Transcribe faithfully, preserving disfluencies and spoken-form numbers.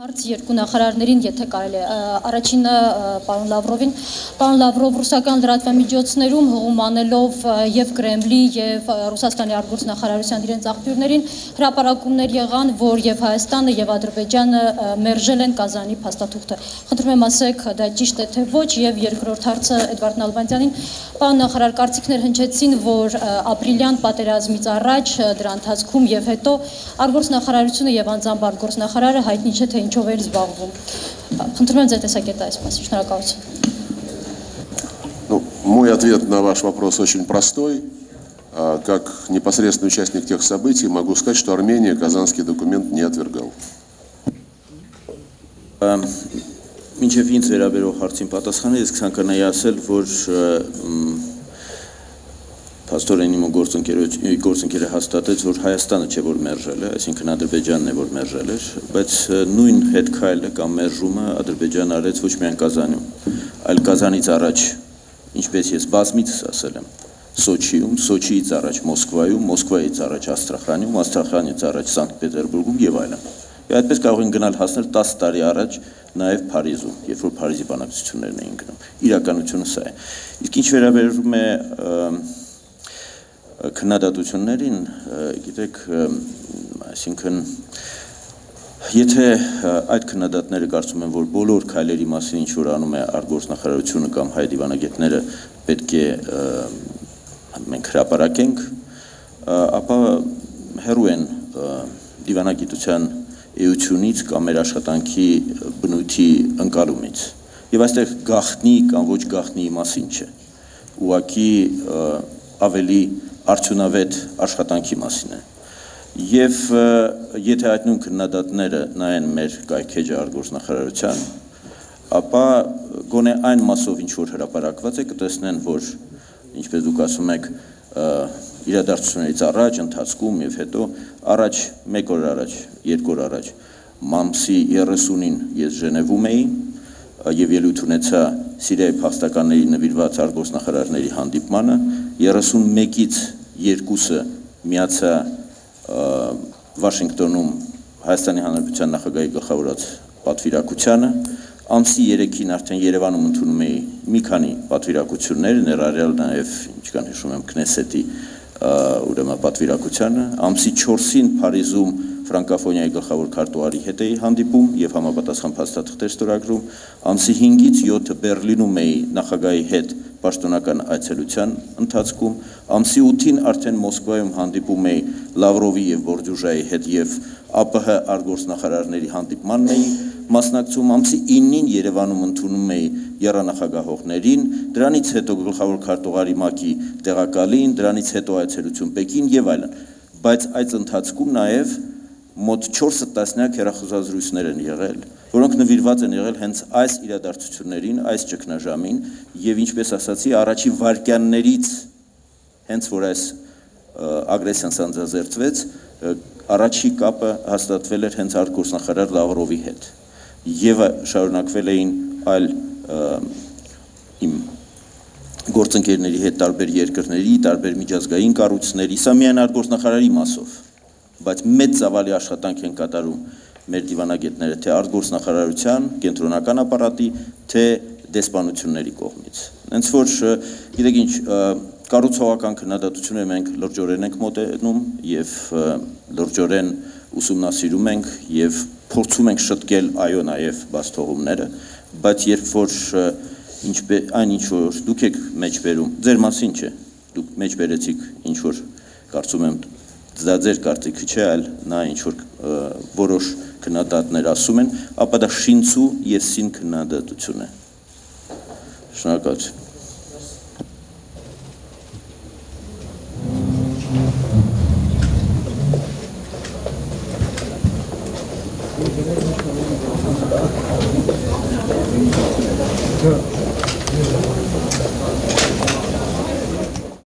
Հարց երկու նախարարներին, եթե կարելի է, առաջինը պարոն Լավրովին, պարոն Լավրով ռուսական լրատվամիջոցներում հողում անելով եւ Կրեմլի եւ Ռուսաստանի արտգործնախարարության իրենց աղբյուրներին հրապարակումներ եղան, որ եւ Հայաստանը եւ Ադրբեջանը մերժել են Կազանի փաստաթուղթը։ Խնդրում եմ ասեք, դա ճիշտ է թե ոչ, եւ երկրորդ հարցը Էդվարդ Նալբանդյանին, պարոն նախարար, կարծիքներ հնչեցին, որ ապրիլյան պատերազմից առաջ, դրա ընթացքում եւ հետո արտգործնախարարությունը եւ անձամբ արտգործնախարարը հայտնի չէ թե ինչով էր զբաղվում։ Խնդրում եմ ձեր տեսակետը այս մասին, շնորհակալություն։ Ну, мой ответ на ваш вопрос очень простой. Как непосредственный участник тех событий могу сказать, что Армения Казанский документ не отвергал. Մինչև ինձ վերաբերող հարցին պատասխանել, ես ցանկանայի ասել, որ Փաստորեն իմ գործընկերը հաստատեց, որ Հայաստանը չէ որ մերժել է, այսինքն Ադրբեջանն է որ մերժել էր, բայց նույն հետքայլը կամ մերժումը Ադրբեջանը արեց ոչ միայն Կազանում, այլ Կազանից առաջ, ինչպես ես բազմիցս ասել եմ, Սոչիում, Սոչիից առաջ Մոսկվայում, Մոսկվայից առաջ Աստրախանում, Աստրախանից առաջ Սանկտ Պետերբուրգում եւ այլն։ Եվ այդպես կարող են գնալ հասնել տասը տարի առաջ նաև Փարիզում, երբ որ Փարիզի բանակցություններն էին գնում։ Իրականությունը սա է։ Իսկ ինչ վերաբերում է քննադատություններին, գիտեք, այսինքն եթե այդ քննադատները կարծում են, որ բոլոր քայլերի մասին ինչ որ անում է արտգործնախարարությունը կամ հայ դիվանագետները պետք է մենք հրապարակենք, ապա հեռու են դիվանագիտության էությունից կամ մեր աշխատանքի բնույթի ընկալումից։ Եվ այստեղ գաղտնի կամ ոչ գաղտնի մասին չէ։ Ուղղակի ավելի արդյունավետ աշխատանքի մասին է։ Եվ եթե այդ նույն քննադատները նայեն մեր կայքեջը արտգործնախարարության, ապա գոնե այն մասով ինչ որ հրապարակված է, կտեսնեն, որ ինչպես դուք ասում եք, իրադարձություններից առաջ, ընթացքում եւ հետո առաջ մեկ օր առաջ, երկու օր առաջ մամսի երեսունին ես Ժնևում էի եւ ելույթ ունեցա Սիրիայի փախստականների նվիրված արտգործնախարարների հանդիպմանը, երեսունմեկից երկուսը միացա Վաշինգտոնում Հայաստանի Հանրապետության նախագահի գլխավորած պատվիրակությանը, ամսի երեքին արդեն Երևանում ընդունում էի մի քանի պատվիրակություններ, ներառյալ նաև, ինչքան հիշում եմ, Քնեսետի ուրեմն պատվիրակությանը, ամսի չորսին Փարիզում ֆրանկոֆոնիայի գլխավոր քարտուղարի հետ էի հանդիպում եւ համապատասխան փաստաթղթեր ստորագրում, ամսի հինգից յոթը Բերլինում էի նախագահի հետ պաշտոնական այցելության ընթացքում, ամսի ութին արդեն Մոսկվայում հանդիպում էի Լավրովի եւ Բորդյուժայի հետ եւ ԱՊՀ արտգործնախարարների հանդիպմանն էի մասնակցում, ամսի իննին Երևանում ընդունում էի եռանախագահողներին, դրանից հետո գլխավոր քարտուղարի ՄԱԿ-ի տեղակալին, դրանից հետո այցելություն Պեկին եւ այլն, բայց այդ ընթացքում նաեւ մոտ չորս տասնյակ հեռախոսազրույցներ են եղել, որոնք նվիրված են եղել հենց այս իրադարձություններին, այս ճգնաժամին եւ ինչպես ասացի, առաջի վայրկյաններից հենց որ այս ագրեսիան սանձազերծվեց, առաջի կապը հաստատվել էր հենց արտգործնախարար Լավրովի հետ եւ շարունակվել էին այլ իմ գործընկերների հետ տարբեր երկրների, տարբեր միջազգային կառույցների, սա միայն արտգործնախարարի մասով, բայց մեծ ծավալի աշխատանք են կատարում մեր դիվանագետները թե արտգործնախարարության, կենտրոնական ապարատի, թե դեսպանությունների կողմից։ Հենց որ գիտեք ինչ, կառուցողական քննադատությունները մենք լրջորեն ենք մոտենում եւ լրջորեն ուսումնասիրում ենք եւ փորձում ենք շտկել այո նաեւ բացթողումները, բայց երբ որ ինչպես այն ինչ որ դուք եք մեջբերում, ձեր մասին չէ, դուք մեջբերեցիք ինչ որ կարծում եմ դա ձեր կարծիքը չէ, այլ նա ինչ որ որոշ քննադատներ ասում են, ապա դա շինցու եւ սին քննադատություն է։ Շնորհակալություն։ Yeah.